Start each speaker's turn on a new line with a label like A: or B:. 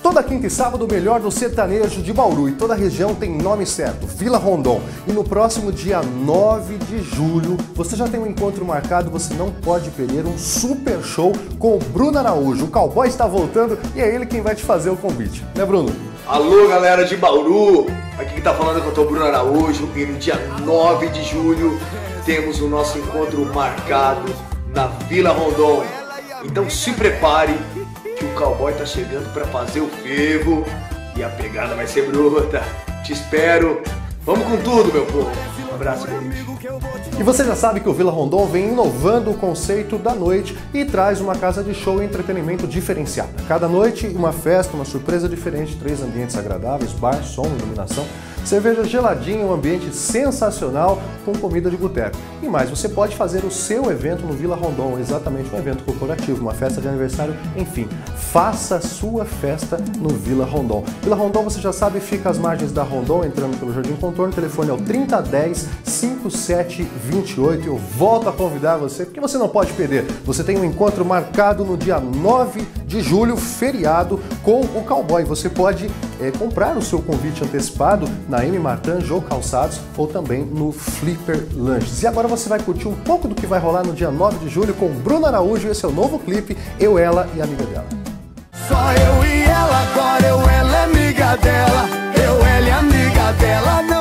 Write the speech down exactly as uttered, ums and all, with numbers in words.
A: Toda quinta e sábado, o melhor do sertanejo de Bauru, e toda a região tem nome certo, Vila Rondon. E no próximo dia nove de julho, você já tem um encontro marcado, você não pode perder um super show com o Bruno Araújo. O cowboy está voltando e é ele quem vai te fazer o convite, né, Bruno?
B: Alô, galera de Bauru, aqui que tá falando é o Bruno Araújo, e no dia nove de julho temos o nosso encontro marcado na Vila Rondon. Então se prepare que o cowboy tá chegando para fazer o fervo e a pegada vai ser bruta. Te espero. Vamos com tudo, meu povo. Um abraço, beijo.
A: E você já sabe que o Vila Rondon vem inovando o conceito da noite e traz uma casa de show e entretenimento diferenciada. Cada noite, uma festa, uma surpresa diferente, três ambientes agradáveis, bar, som, iluminação, cerveja geladinha, um ambiente sensacional com comida de boteco. E mais, você pode fazer o seu evento no Vila Rondon, exatamente um evento corporativo, uma festa de aniversário, enfim. Faça a sua festa no Vila Rondon. Vila Rondon, você já sabe, fica às margens da Rondon, entrando pelo Jardim Contorno, o telefone é o trinta dez, cinquenta e sete vinte e oito. Eu volto a convidar você, porque você não pode perder. Você tem um encontro marcado no dia nove de julho, feriado, com o cowboy. Você pode é, comprar o seu convite antecipado na M. Martin, Jô Calçados, ou também no Flipper Lanches. E agora você vai curtir um pouco do que vai rolar no dia nove de julho com Bruno Araújo. Esse é o novo clipe, Eu, Ela e a Amiga Dela.
C: Só eu e ela, agora eu, ela é amiga dela. Eu, ela e amiga dela, não.